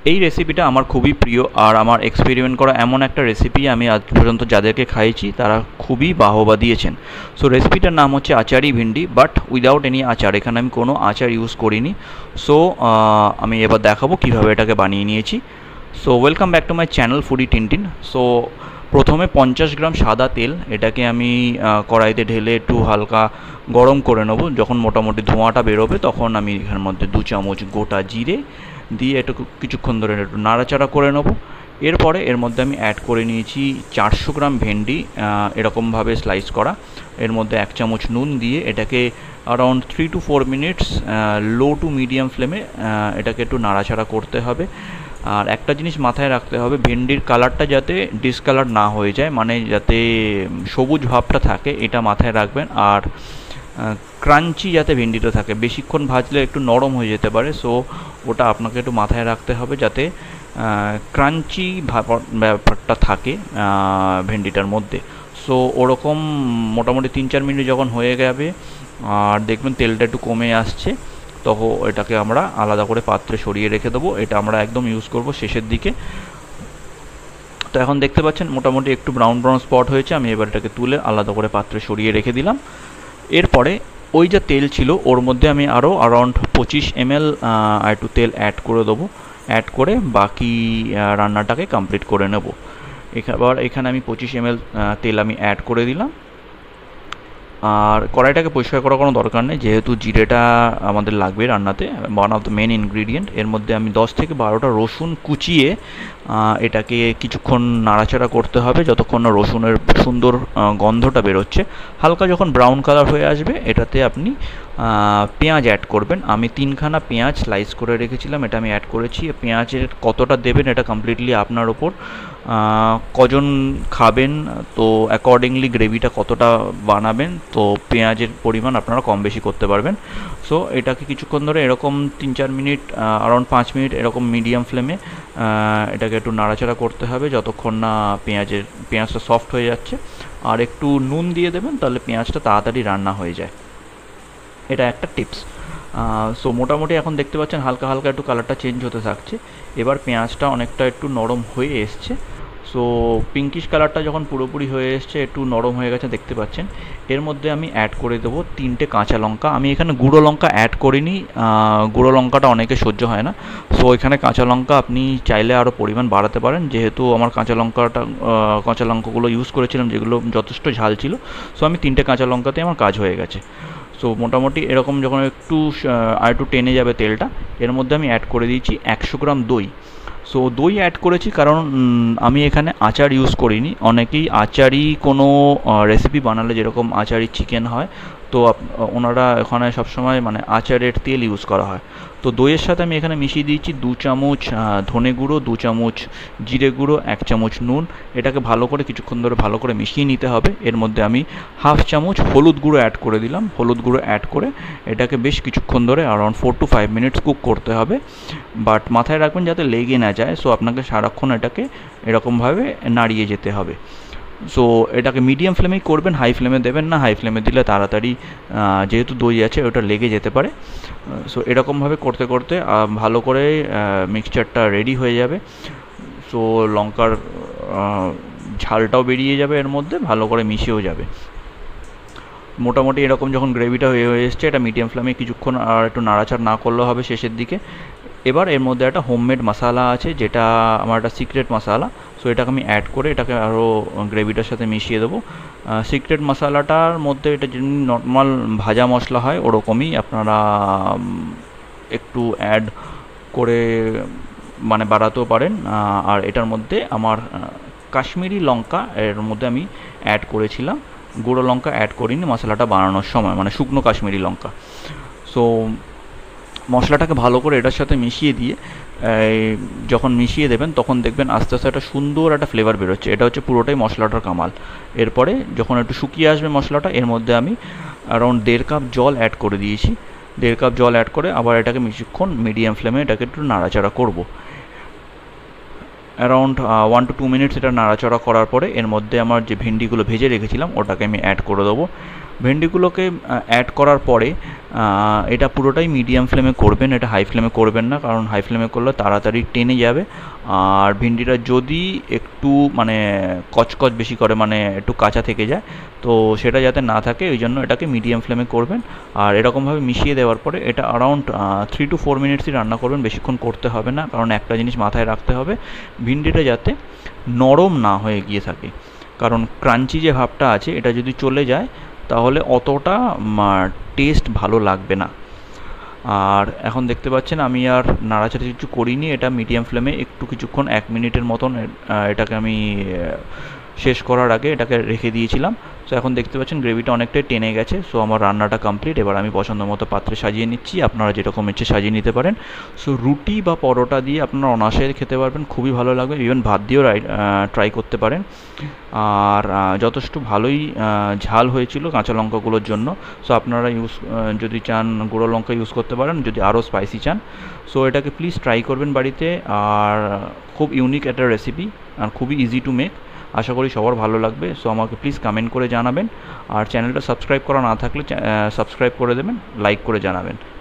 এই রেসিপিটা আমার খুবই প্রিয় আর আমার এক্সপেরিমেন্ট করা এমন একটা রেসিপি, আমি আজ পর্যন্ত যাদেরকে খাইয়েছি তারা খুবই বাহবা দিয়েছেন। সো রেসিপিটার নাম হচ্ছে achari bhindi, but without any achar. এখানে আমি কোনো আচার ইউজ করিনি। সো আমি এবার দেখাবো কীভাবে এটাকে বানিয়ে নিয়েছি। So welcome back to my channel foodie Tintin. So প্রথমে 50 গ্রাম সাদা তেল, এটাকে আমি কড়াইতে ঢেলে একটু হালকা গরম করে নেবো। যখন মোটামুটি ধোঁয়াটা বেরোবে তখন আমি এখানে মধ্যে 2 চামচ গোটা জিরে দিয়ে একটু কিছুক্ষণ ধরে একটু নাড়াচাড়া করে নেবো। এরপরে এর মধ্যে আমি অ্যাড করে নিয়েছি 400 গ্রাম ভেন্ডি, এরকমভাবে স্লাইস করা। এর মধ্যে 1 চামচ নুন দিয়ে এটাকে around 3 to 4 minutes low to medium ফ্লেমে এটাকে একটু নাড়াচাড়া করতে হবে। আর একটা জিনিস মাথায় রাখতে হবে, ভেন্ডির কালারটা যাতে ডিসকালার না হয়ে যায়, মানে যাতে সবুজ ভাবটা থাকে, এটা মাথায় রাখবেন। আর ক্রাঞ্চি যাতে ভেন্ডিটা থাকে, বেশিক্ষণ ভাজলে একটু নরম হয়ে যেতে পারে। সো ওটা আপনাকে একটু মাথায় রাখতে হবে যাতে ক্রাঞ্চি ব্যাপারটা থাকে ভেন্ডিটার মধ্যে। সো ওরকম মোটামুটি 3-4 মিনিট যখন হয়ে যাবে আর দেখবেন তেলটা একটু কমে আসছে, তখন এটাকে আমরা আলাদা করে পাত্রে সরিয়ে রেখে দেবো। এটা আমরা একদম ইউজ করব শেষের দিকে। তো এখন দেখতে পাচ্ছেন মোটামুটি একটু ব্রাউন ব্রাউন স্পট হয়েছে। আমি এবার এটাকে তুলে আলাদা করে পাত্রে সরিয়ে রেখে দিলাম। এরপরে ওই যে তেল ছিল ওর মধ্যে আমি আরও অ্যারাউন্ড 25 ml একটু তেল অ্যাড করে দেবো। অ্যাড করে বাকি রান্নাটাকে কমপ্লিট করে নেব। এবার এখানে আমি 25 ml তেল আমি অ্যাড করে দিলাম। আর কড়াইটাকে পরিষ্কার করার কোনো দরকার নেই, যেহেতু জিরেটা আমাদের লাগবে রান্নাতে, one of the main ingredient. এর মধ্যে আমি 10 থেকে 12টা রসুন কুচিয়ে এটাকে কিছুক্ষণ নাড়াচাড়া করতে হবে যতক্ষণ না রসুনের সুন্দর গন্ধটা বেরোচ্ছে। হালকা যখন ব্রাউন কালার হয়ে আসবে এটাতে আপনি পেঁয়াজ অ্যাড করবেন। আমি 3খানা পেঁয়াজ স্লাইস করে রেখেছিলাম, এটা আমি অ্যাড করেছি। পেঁয়াজের কতটা দেবেন এটা কমপ্লিটলি আপনার ওপর, কজন খাবেন তো অ্যাকর্ডিংলি গ্রেভিটা কতটা বানাবেন, তো পেঁয়াজের পরিমাণ আপনারা কম বেশি করতে পারবেন। সো এটাকে কিছুক্ষণ ধরে এরকম 3-4 মিনিট, অ্যারাউন্ড 5 মিনিট এরকম মিডিয়াম ফ্লেমে এটাকে একটু নাড়াচাড়া করতে হবে যতক্ষণ না পেঁয়াজটা সফট হয়ে যাচ্ছে। আর একটু নুন দিয়ে দেবেন, তাহলে পেঁয়াজটা তাড়াতাড়ি রান্না হয়ে যায়। এটা একটা টিপস। সো মোটামুটি এখন দেখতে পাচ্ছেন হালকা হালকা একটু কালারটা চেঞ্জ হতে থাকছে। এবার পেঁয়াজটা অনেকটা একটু নরম হয়ে এসছে। সো পিঙ্কিশ কালারটা যখন পুরোপুরি হয়ে এসছে, একটু নরম হয়ে গেছে দেখতে পাচ্ছেন। এর মধ্যে আমি অ্যাড করে দেবো 3টে কাঁচা লঙ্কা। আমি এখানে গুঁড়ো লঙ্কা অ্যাড করিনি, গুঁড়ো লঙ্কাটা অনেকে সহ্য হয় না। সো এখানে কাঁচা লঙ্কা আপনি চাইলে আরও পরিমাণ বাড়াতে পারেন, যেহেতু আমার কাঁচা লঙ্কাগুলো ইউজ করেছিলাম যেগুলো যথেষ্ট ঝাল ছিল। সো আমি 3টে কাঁচা লঙ্কাতে আমার কাজ হয়ে গেছে। সো মোটামুটি এরকম যখন একটু টেনে যাবে তেলটা, এর মধ্যে আমি অ্যাড করে দিয়েছি 100 গ্রাম দই। সো দই অ্যাড করেছি কারণ আমি এখানে আচার ইউজ করিনি। অনেকেই আচারি কোনো রেসিপি বানালে যেরকম আচারি চিকেন হয়, তো ওনারা এখানে সবসময় মানে আচারের তেল ইউজ করা হয়। তো দইয়ের সাথে আমি এখানে মিশিয়ে দিয়েছি 2 চামচ ধনে গুঁড়ো, 2 চামচ জিরে গুঁড়ো, 1 চামচ নুন। এটাকে ভালো করে কিছুক্ষণ ধরে ভালো করে মিশিয়ে নিতে হবে। এর মধ্যে আমি 1/2 চামচ হলুদ গুঁড়ো অ্যাড করে দিলাম। হলুদ গুঁড়ো অ্যাড করে এটাকে বেশ কিছুক্ষণ ধরে অ্যারাউন্ড 4 to 5 মিনিটস কুক করতে হবে। বাট মাথায় রাখবেন যাতে লেগে না যায়। সো আপনাকে সারাক্ষণ এটাকে এরকমভাবে নাড়িয়ে যেতে হবে। সো এটাকে মিডিয়াম ফ্লেমেই করবেন, হাই ফ্লেমে দেবেন না। হাই ফ্লেমে দিলে তাড়াতাড়ি যেহেতু দই আছে ওটা লেগে যেতে পারে। সো এরকমভাবে করতে করতে ভালো করে মিক্সচারটা রেডি হয়ে যাবে। সো লঙ্কার ঝালটাও বেরিয়ে যাবে, এর মধ্যে ভালো করে মিশেও যাবে। মোটামুটি এরকম যখন গ্রেভিটা হয়ে এসছে, এটা মিডিয়াম ফ্লেমে কিছুক্ষণ আর একটু নাড়াচাড়া না করলেও হবে শেষের দিকে। এবার এর মধ্যে একটা হোমমেড মশলা আছে, যেটা আমার একটা সিক্রেট মশলা। সো এটাকে আমি অ্যাড করে এটাকে আরও গ্রেভিটার সাথে মিশিয়ে দেবো। সিক্রেট মশলাটার মধ্যে এটা যেমনি নর্মাল ভাজা মশলা হয় ওরকমই আপনারা একটু অ্যাড করে মানে বাড়াতেও পারেন। আর এটার মধ্যে আমার কাশ্মীরি লঙ্কা এর মধ্যে আমি অ্যাড করেছিলাম, গুঁড়ো লঙ্কা অ্যাড করিনি মশলাটা বানানোর সময়, মানে শুকনো কাশ্মীরি লঙ্কা। সো মশলাটাকে ভালো করে এটার সাথে মিশিয়ে দিয়ে যখন মিশিয়ে দেবেন তখন দেখবেন আস্তে আস্তে একটা সুন্দর একটা ফ্লেভার বেরোচ্ছে। এটা হচ্ছে পুরোটাই মশলাটার কামাল। এরপরে যখন একটু শুকিয়ে আসবে মশলাটা, এর মধ্যে আমি অ্যারাউন্ড 1.5 কাপ জল অ্যাড করে দিয়েছি। 1.5 কাপ জল অ্যাড করে আবার এটাকে কিছুক্ষণ মিডিয়াম ফ্লেমে এটাকে একটু নাড়াচাড়া করব। অ্যারাউন্ড 1 to 2 মিনিটস এটা নাড়াচাড়া করার পরে এর মধ্যে আমার যে ভেন্ডিগুলো ভেজে রেখেছিলাম ওটাকে আমি অ্যাড করে দেবো। ভেন্ডিগুলোকে অ্যাড করার পরে এটা পুরোটাই মিডিয়াম ফ্লেমে করবেন, এটা হাই ফ্লেমে করবেন না, কারণ হাই ফ্লেমে করলে তাড়াতাড়ি টেনে যাবে। আর ভিন্ডিটা যদি একটু মানে কচকচ বেশি করে, মানে একটু কাঁচা থেকে যায়, তো সেটা যাতে না থাকে ওই জন্য এটাকে মিডিয়াম ফ্লেমে করবেন। আর এরকমভাবে মিশিয়ে দেওয়ার পরে এটা অ্যারাউন্ড 3 to 4 মিনিটসই রান্না করবেন, বেশিক্ষণ করতে হবে না, কারণ একটা জিনিস মাথায় রাখতে হবে, ভিন্ডিটা যাতে নরম না হয়ে গিয়ে থাকে, কারণ ক্রাঞ্চি যে ভাবটা আছে এটা যদি চলে যায় তাহলে অতটা টেস্ট ভালো লাগবে না। আর এখন দেখতে পাচ্ছেন আমি আর নাড়াচাড়া কিছু করিনি, এটা মিডিয়াম ফ্লেমে একটু কিছুক্ষণ 1 মিনিটের মতন এটাকে আমি শেষ করার আগে এটাকে রেখে দিয়েছিলাম। সো এখন দেখতে পাচ্ছেন গ্রেভিটা অনেকটাই টেনে গেছে। সো আমার রান্নাটা কমপ্লিট। এবার আমি পছন্দ মতো পাত্রে সাজিয়ে নিচ্ছি, আপনারা যেরকম ইচ্ছে সাজিয়ে নিতে পারেন। সো রুটি বা পরোটা দিয়ে আপনারা অনায়াসে খেতে পারবেন, খুবই ভালো লাগবে। ইভেন ভাত দিয়েও ট্রাই করতে পারেন। আর যথেষ্ট ভালোই ঝাল হয়েছিল কাঁচা লঙ্কাগুলোর জন্য। সো আপনারা যদি চান গুঁড়ো লঙ্কা ইউজ করতে পারেন, যদি আরও স্পাইসি চান। সো এটাকে প্লিজ ট্রাই করবেন বাড়িতে। আর খুব ইউনিক একটা রেসিপি আর খুবই ইজি টু মেক। আশা করি সবার ভালো লাগবে। সো আমাকে প্লিজ কমেন্ট করে জানাবেন। আর চ্যানেলটা সাবস্ক্রাইব করা না থাকলে সাবস্ক্রাইব করে দেবেন, লাইক করে জানাবেন।